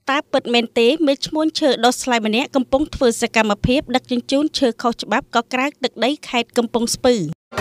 តាពិតមែនទេមេឈ្មោះឈើដុសស្លាយម្នាក់កំពុងធ្វើសកម្មភាពដឹកជញ្ជូនឈើខុសច្បាប់ក៏ក្រៅទឹកដីខេត្តកំពង់ស្ពឺ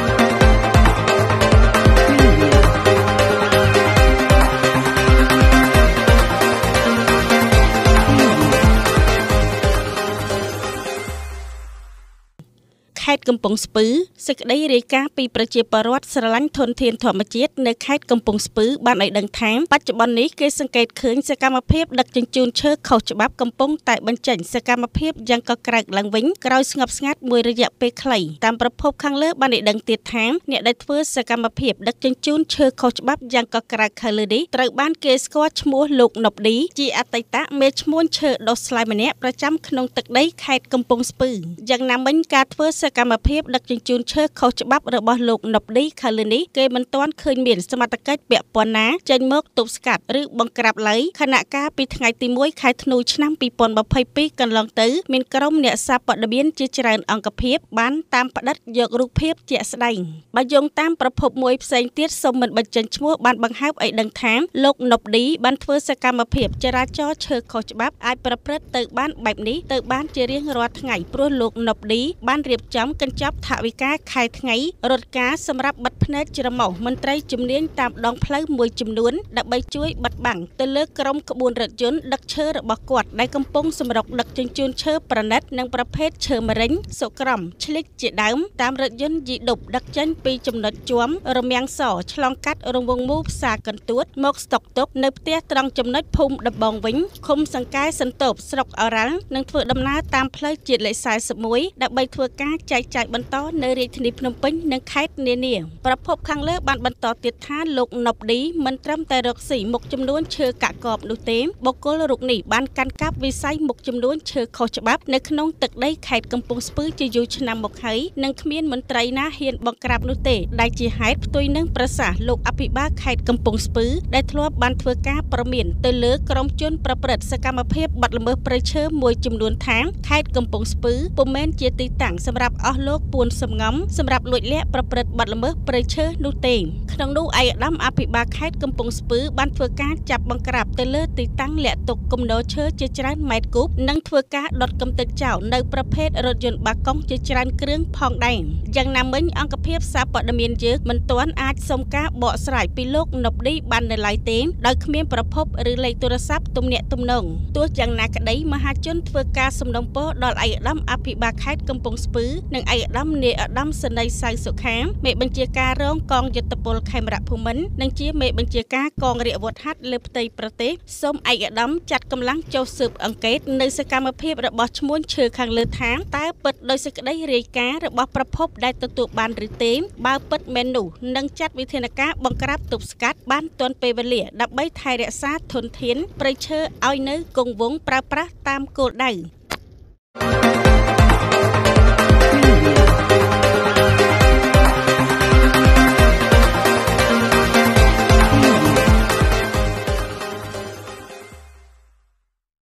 ខេត្តកំពង់ស្ពឺសេចក្តីរាយការណ៍ពីប្រជាពលរដ្ឋស្រឡាញ់ធនធានធម្មជាតិនៅខេត្តកំពង់ស្ពឺបានឲ្យដឹងថាបច្ចុប្បន្ននេះគេសង្កេតឃើញសកម្មភាពដឹកជញ្ជូនឈើខុសច្បាប់កំពុងតែបញ្ចេញសកម្មភាពយ៉ាងកក្រើកឡើងវិញក្រោយស្ងប់ស្ងាត់មួយរយៈពេលខ្លីតាមប្រភពខាងលើបានឲ្យដឹងទៀតថាអ្នកដែលធ្វើសកម្មភាពដឹកជញ្ជូនឈើខុសច្បាប់យ៉ាងកក្រើកខាងលើនេះត្រូវបានគេស្គាល់ឈ្មោះលោកណុបឌីជាអតីតមេឈ្មោះឈើដុសស្លាយម្នាក់ប្រចាំក្នុងទឹកដីខេត្តកំពង់ស្ពឺយ៉ាងណាមិញការធ្វើសកម្មភាពដឹកជញ្ជូនឈើខុសច្បាប់របស់លោកណុបឌីខាងលើនេះគេមិនទាន់ឃើញមានសមត្ថកិច្ចពាក់ព័ន្ធណាចេញមកទប់ស្កាត់ឬបង្ក្រាបឡើយខណៈកាលពីថ្ងៃទី1ខែធ្នូឆ្នាំ2022កន្លងទៅមានក្រុមអ្នកសារព័ត៌មានជាច្រើនអង្គភាពបានតាមផ្ដិតយករូបភាពជាក់ស្ដែងបើយោងតាមប្រភពមួយផ្សេងទៀតសូមមិនបញ្ចេញឈ្មោះបានបង្ហើបឲ្យដឹងថាលោកណុបឌីបានធ្វើសកម្មភាពចរាចរណ៍ឈើខុសច្បាប់អាចប្រព្រឹត្តទៅបានបែបនេះទៅបានជារៀងរាល់ថ្ងៃព្រោះលោកណុបឌីបានរៀបចំកញ្ចប់ថវិកាខែថ្ងៃរត់ការសម្រាប់បិទភ្នែកច្រមុះមន្ត្រីជំនាញតាមដងផ្លូវមួយចំនួនដើម្បីជួយបិទបាំងទៅលើក្រុមក្បួនរថយន្តដឹកឈើរបស់គាត់ដែលកំពុងសម្រុកដឹកជញ្ជូនឈើប្រណិតនិងប្រភេទឈើម្រេញសុក្រំឆ្លិចជាដើមតាមរថយន្តយីដុបដឹកចេញពីចំណុចជួមរមាំងសឆ្លងកាត់រង្វង់មូលផ្សារកន្ទួតមកស្តុកទុកនៅផ្ទះត្រង់ចំណុចភូមិដំបងវិញឃុំសង្កែសន្ទប់ស្រុកអរ៉ាល់និងធ្វើដំណើរតាមផ្លូវជាតិលេខ41ដើម្បីធ្វើការចែកចាយបន្តនៅរាជធានីភ្នំពេញនិងខេត្តនានាប្រភពខាងលើបានបន្តទៀតថាលោកណុបឌីមិនត្រឹមតែរកស៊ីមុខចំនួនឈើកាក់កបនោះទេបុគ្គលរូបនេះបានកាន់កាប់វិស័យមុខចំនួនឈើខុសច្បាប់នៅក្នុងទឹកដីខេត្តកំពង់ស្ពឺជាយូរឆ្នាំមកហើយនិងគ្មានមន្ត្រីណាហ៊ានបង្ក្រាបនោះទេដែលជាហេតុផ្ទុយនឹងប្រសាសន៍លោកអភិបាលខេត្តកំពង់ស្ពឺដែលធ្លាប់បានធ្វើការប្រមានទៅលើក្រុមជនប្រព្រឹត្តសកម្មភាពបាត់ល្មើសព្រៃឈើមួយចំនួនថាខេត្តកំពង់ស្ពឺពុំមែនជាទីតាំងសម្រាប់អស់លោកពួនសំងំសម្រាប់លួចលាក់ប្រព្រឹត្តបាត់ល្មើសព្រៃឈើនោះទេក្នុងនោះឯកឧត្តមអភិបាលខេត្តកំពង់ស្ពឺបានធ្វើការចាប់បង្ក្រាបទៅលើទីតាំងលាក់ទុកគំនរឈើជាច្រើនម៉ែត្រគូបនិងធ្វើការដុតកំទេចចោលនៅប្រភេទរថយន្តបាកុងជាច្រើនគ្រឿងផងដែរយ៉ាងណាមិញអង្គភាពសារព័ត៌មានយើងមិនទាន់អាចសុំការបកស្រាយពីលោកណុបឌីបាននៅឡើយទេដោយគ្មានប្រភពឬលេខទូរស័ព្ទទំនាក់ទំនងទោះយ៉ាងណាក្តីមហាជនធ្វើការសំណូមពរដល់ឯកឧត្តមអភិបាលខេត្តកំពង់ស្ពឺនិងឯកឧត្តមនាយឧត្តមសេនីយ៍សៅសុខាមេបញ្ជាការរងកងយុទ្ធពលខេមរៈភូមិន្ទនិងជាមេបញ្ជាការកងរាជអាវុធហត្ថលើផ្ទៃប្រទេសសូមឯកឧត្តមចាត់កម្លាំងចុះស៊ើបអង្កេតនៅសកម្មភាពរបស់ឈ្មួញឈើខាងលើថាតើពិតដោយសេចក្តីរាយការណ៍របស់ប្រភពដែលទទួលបានឬទេបើពិតមែននោះនឹងចាត់វិធានការបង្ក្រាបទប់ស្កាត់បានទាន់ពេលវេលាដើម្បីថែរក្សាធនធានព្រៃឈើឲ្យនៅគង់វង្សប្រើប្រាស់តាមគោលដៅ